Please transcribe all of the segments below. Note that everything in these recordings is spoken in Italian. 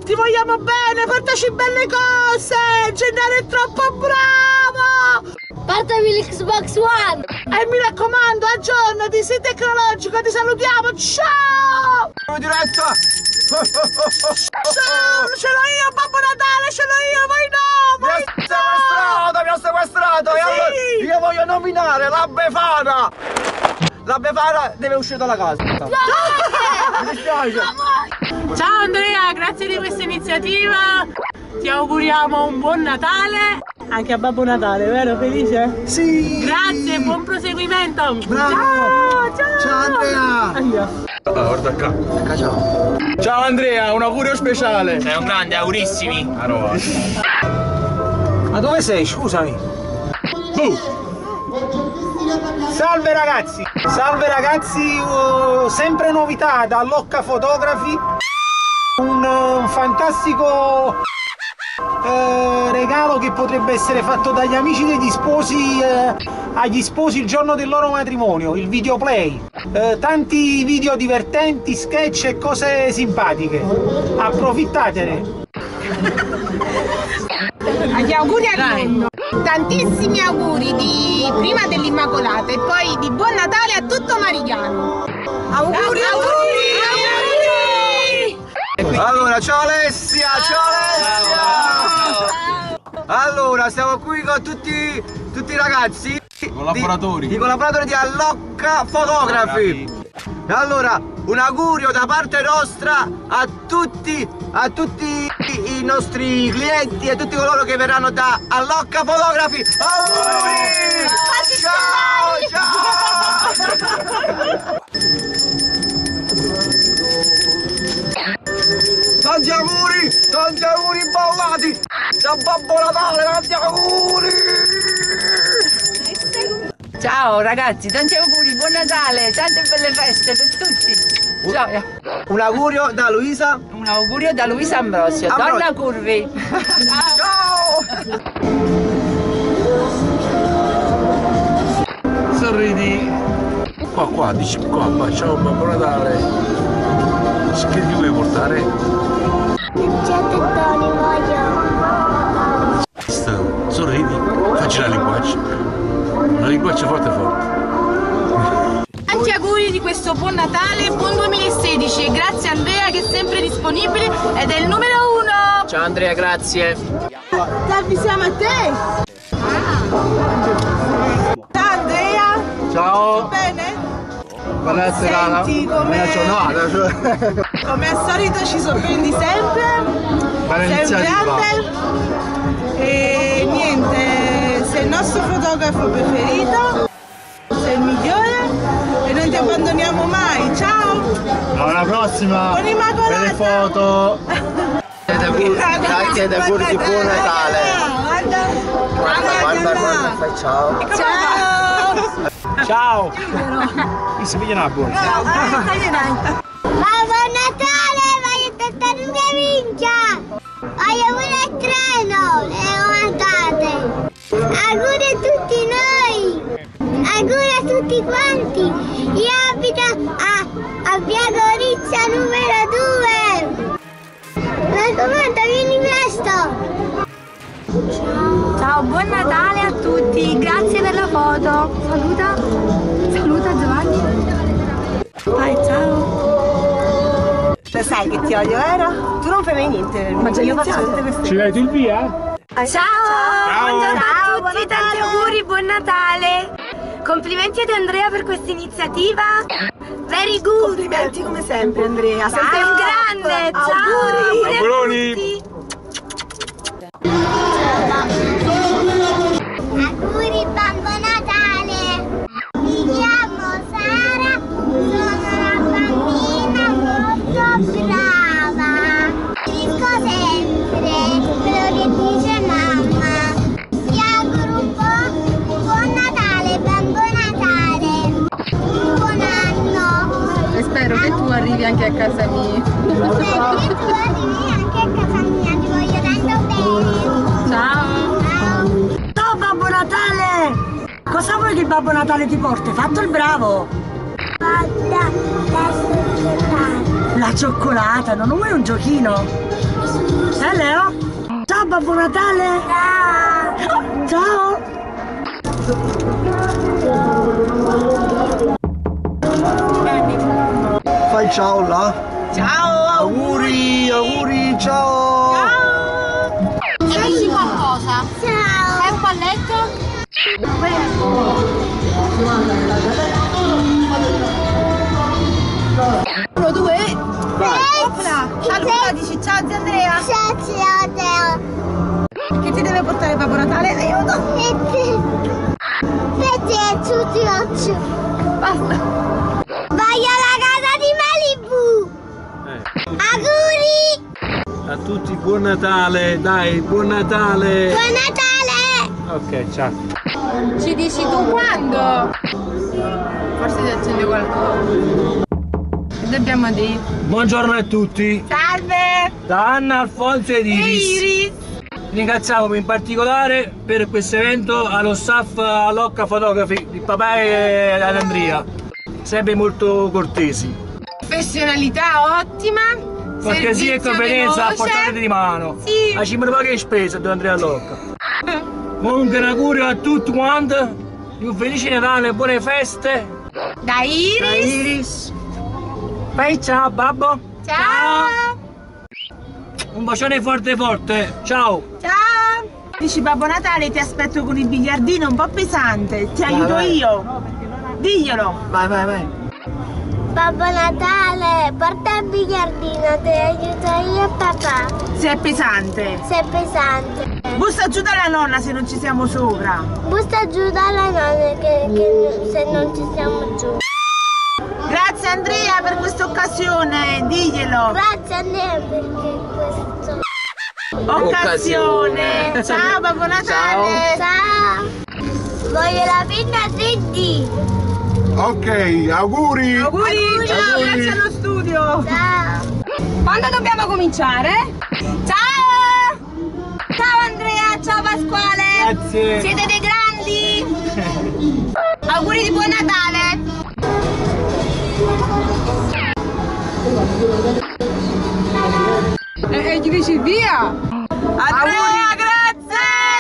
Ti vogliamo bene, portaci belle cose! Gennaro è troppo bravo! Portami l'Xbox One! E mi raccomando, aggiornati, sei tecnologico, ti salutiamo, ciao! Diretta! Ciao, ce l'ho io, Babbo Natale, ce l'ho io, voi no! Mi ha sequestrato! Sì. Io voglio nominare la Befana! La Befana deve uscire dalla casa! Mi dispiace! Ciao Andrea, grazie di questa iniziativa! Ti auguriamo un buon Natale! Anche a Babbo Natale, vero? Felice? Sì! Grazie, buon proseguimento! Bravo! Ciao, ciao! Ciao Andrea! Andiamo! Guarda qua! Ciao! Ciao Andrea, un augurio speciale! Sei un grande, augurissimi! Ma dove sei? Scusami! Salve ragazzi! Salve ragazzi! Sempre novità da Locca Fotografi! Un fantastico regalo che potrebbe essere fatto dagli amici degli sposi agli sposi il giorno del loro matrimonio, il videoplay. Tanti video divertenti, sketch e cose simpatiche. Approfittatene! Agli auguri al mondo! Tantissimi auguri di prima dell'Immacolata e poi di buon Natale a tutto Marigliano! Auguri! Allora, ciao Alessia! Ciao Alessia! Allora, siamo qui con tutti i ragazzi i collaboratori di Allocca Fotografi. Allora, un augurio da parte nostra a tutti i nostri clienti e tutti coloro che verranno da Allocca Fotografi. Auguri! Ciao! Tanti auguri ballati da Babbo Natale, tanti auguri! Ciao ragazzi, tanti auguri, buon Natale, tante belle feste per tutti. Gioia. Un augurio da Luisa. Un augurio da Luisa Ambrosio, donna Curvi. Ciao! Sorridi. Qua, dici qua, ciao Babbo Natale. Che ti vuoi portare? Gettoni voglio! Sorridi, facci la linguaccia forte. Tanti auguri di questo buon Natale, buon 2016 e grazie a Andrea che è sempre disponibile ed è il numero 1! Ciao Andrea, grazie! Siamo a te! Ciao Andrea! Ciao! Tutto bene? Senti come al solito ci sorprendi sempre, sei un grande e niente, sei il nostro fotografo preferito, sei il migliore e non ti abbandoniamo mai, ciao! Alla prossima! Buon Immacolata! Per le foto! Grazie, auguri di buon Natale! Guarda, fai ciao! ciao! Ciao! Mi si vede una buona! Babbo Natale, voglio tartarughe minchia! Voglio pure il treno, le guardate! Auguri a tutti noi! Auguri a tutti quanti! Io abito a Via Gorizia numero 2! Mi raccomando, vieni presto! Ciao, buon Natale a tutti, grazie per la foto. Saluta Giovanni. Vai, ciao. Lo sai che ti odio, vero? Tu non fai mai niente. Ma già io faccio tutte queste cose. Ci dai tu il via? Ciao, buongiorno a tutti, buon tanti auguri, buon Natale. Complimenti ad Andrea per questa iniziativa. Very good. Complimenti come sempre, Andrea. Sei un grande. Ciao, auguri a tutti. Auguri Babbo Natale! Mi chiamo Sara, sono una bambina molto brava. Dico sempre quello che dice mamma. Ti auguro buon Natale, Babbo Natale! Buon anno! E spero che tu arrivi anche a casa mia. Spero che tu arrivi anche a casa mia, ti voglio tanto bene! Ciao! Ciao Babbo Natale! Cosa vuoi che il Babbo Natale ti porti? Fatto il bravo! Guarda, la cioccolata! La cioccolata, non vuoi un giochino? Leo? Ciao Babbo Natale! Ciao! Ciao! Fai ciao là. Ciao! Auguri, auguri, ciao! Ciao! Dici qualcosa? Ciao. Fai un balletto? Uno, due. Vai. Opla. Allora dici ciao zia Andrea. Ciao, ciao, ciao. Che ti deve portare Babbo Natale? Aiuto. Vedi, tutti occhi. Basta. Vai alla casa di Malibu. Auguri. A tutti buon Natale, dai, buon Natale. Buon Natale. Ok, ciao. Ci dici tu quando? Forse ti accende qualcosa. Che dobbiamo dire? Buongiorno a tutti. Salve! Da Anna, Alfonso ed Iris. Ringraziamo in particolare per questo evento allo staff Locca Fotografi di papà e ad Andrea. Sempre molto cortesi. Professionalità ottima. Cortesia e competenza a portata di mano. Sì. A cima poche spese di Andrea Locca. Comunque un augurio a tutti quanti di un felice Natale e buone feste. Da Iris. Da Iris. Poi ciao babbo. Ciao. Un bacione forte forte. Ciao. Ciao. Dici Babbo Natale ti aspetto con il biliardino un po' pesante. Ti aiuto vai. io. Diglielo. Vai, vai, vai. Babbo Natale, porta il biliardino, ti aiuto io e papà. Se è pesante. Se è pesante. Bussa giù dalla nonna se non ci siamo sopra. Busta giù dalla nonna che se non ci siamo giù. Grazie Andrea per questa occasione, diglielo. Grazie a te perché questo. Occasione. Ciao Babbo Natale. Ciao. Voglio la pinna 3D. Ok, auguri! Auguri. Ciao, grazie allo studio. Ciao. Quando dobbiamo cominciare? Ciao! Ciao Andrea, ciao Pasquale! Grazie. Siete dei grandi! Auguri di buon Natale! E gli dici via! Andrea, grazie.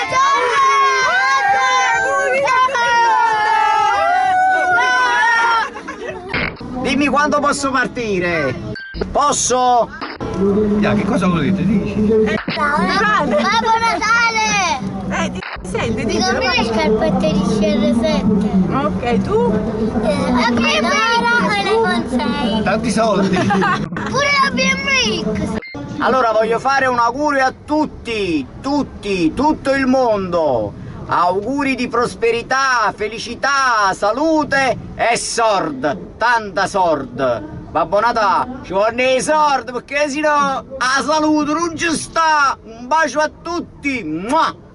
Dimmi quando posso partire! Posso? Che cosa volete? Dici? Babbo Natale. Ti senti? Dico le scarpette di CR7. Ok, tu? Ok, però le consei. Tanti soldi! Pure la BMX. Allora voglio fare un augurio a tutti, tutto il mondo. Auguri di prosperità, felicità, salute e sord, tanta sord. Babbo Natale, ci vogliono i soldi perché sennò la salute non ci sta. Un bacio a tutti. Mua.